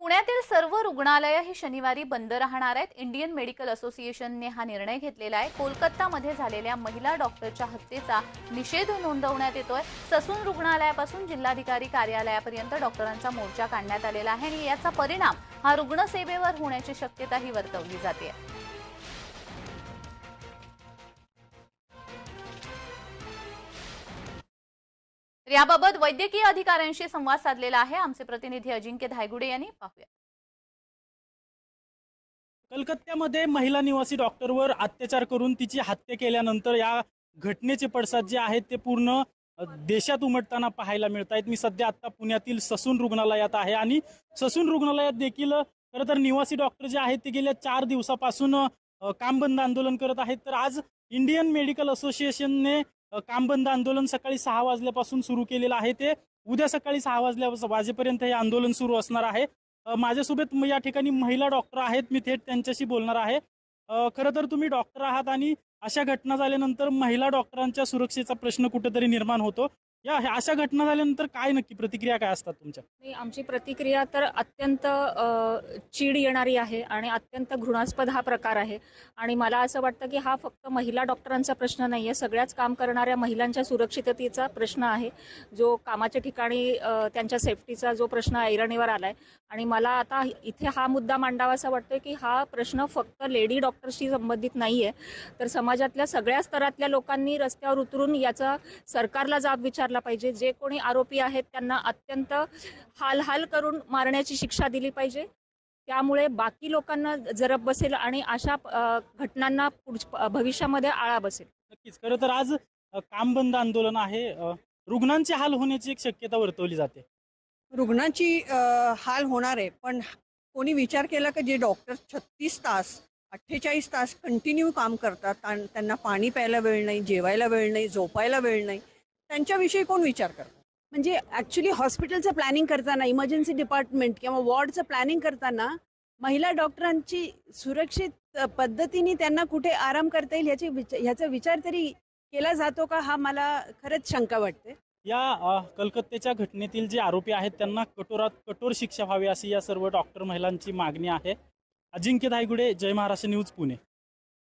पुण्यातील सर्व रुग्णालये ही शनिवारी बंद राहणार आहेत। इंडियन मेडिकल असोसिएशनने हा निर्णय घेतलेला आहे। कोलकातामध्ये झालेल्या महिला डॉक्टरच्या हत्येचा निषेध नोंदवण्यात येतोय। ससून रुग्णालयापासून जिल्हाधिकारी कार्यालयापर्यंत डॉक्टरांचा मोर्चा काढण्यात आलेला आहे आणि याचा परिणाम हा रुग्णसेवेवर होण्याची शक्यताही वर्तवली जाते। याबाबत वैद्यकीय अधिकाऱ्यांशी संवाद साधलेला आहे आमचे प्रतिनिधी अजिंक्य धायगुडे यांनी। पाहूया। कलकत्त्यामध्ये महिला निवासी डॉक्टरवर अत्याचार करून तिची हत्या केल्यानंतर या घटनेचे पडसाद जे आहेत ते पूर्ण देशात उमटताना पाहायला मिळत आहेत। मी सध्या आता पुण्यातील ससून रुग्णालयात आहे आणि ससून रुग्णालयात देखील खरं तर निवासी डॉक्टर जे आहेत ते गेल्या 4 दिवसापासून काम बंद आंदोलन करत आहेत। तर आज इंडियन मेडिकल असोसिएशनने काम बंद आंदोलन सकाळी 6 वाजल्यापासून सुरू केलेलं आहे। ते उद्या सकाळी 6 वाजेपर्यंत हे आंदोलन सुरू असणार आहे। माझ्यासोबत या ठिकाणी महिला डॉक्टर आहेत, मी थेट त्यांच्याशी बोलणार आहे। खरं तर तुम्ही डॉक्टर आहात आणि अशा घटना झाल्यानंतर महिला डॉक्टरांच्या सुरक्षेचा प्रश्न कुठेतरी निर्माण होतो। या अशा घटना झाल्यानंतर काय नक्की प्रतिक्रिया काय असतात तुमच्या? आमची प्रतिक्रिया तर अत्यंत चीड येणारी आहे आणि अत्यंत घृणास्पद हा प्रकार आहे आणि मला असं वाटतं की हा फक्त महिला डॉक्टरांचा प्रश्न नाही आहे, सगळ्याच काम करणाऱ्या महिलांच्या सुरक्षिततेचा प्रश्न आहे, जो कामाच्या ठिकाणी त्यांच्या सेफ्टीचा जो प्रश्न ऐरणीवर आलाय। आणि मला आता इथे हा मुद्दा मांडावासा वाटतोय की हा प्रश्न फक्त लेडी डॉक्टरशी संबंधित नाहीये, तर समाजातल्या सगळ्या स्तरातल्या लोकांनी रस्त्यावर उतरून याचा सरकारला जाब विचारला पाहिजे। जे कोणी आरोपी आहेत त्यांना अत्यंत हाल करून मारण्याची शिक्षा दिली पाहिजे, त्यामुळे बाकी लोकांना जरब बसेल आणि अशा घटनांना भविष्यामध्ये आळा बसेल। नक्कीच, खरं तर आज काम बंद आंदोलन आहे। रुग्णांचे हाल होण्याची एक शक्यता वर्तवली जाते। रुग्णांची हाल होणार आहे, पण कोणी विचार केला की जे डॉक्टर 36 तास 48 तास कंटिन्यू काम करतात आणि त्यांना पाणी प्यायला वेळ नाही, जेवायला वेळ नाही, झोपायला वेळ नाही, त्यांच्याविषयी कोण विचार करतात? म्हणजे ॲक्च्युली हॉस्पिटलचं प्लॅनिंग करताना, इमर्जन्सी डिपार्टमेंट किंवा वॉर्डचं प्लॅनिंग करताना महिला डॉक्टरांची सुरक्षित पद्धतीने त्यांना कुठे आराम करता येईल ह्याचा विचार तरी केला जातो का, हा मला खरंच शंका वाटते। या कलकत्त्याच्या घटनेतील जे आरोपी आहेत त्यांना कठोरात कठोर शिक्षा व्हावी अशी या सर्व डॉक्टर महिलांची मागणी आहे। अजिंक्य धायगुडे, जय महाराष्ट्र न्यूज, पुणे।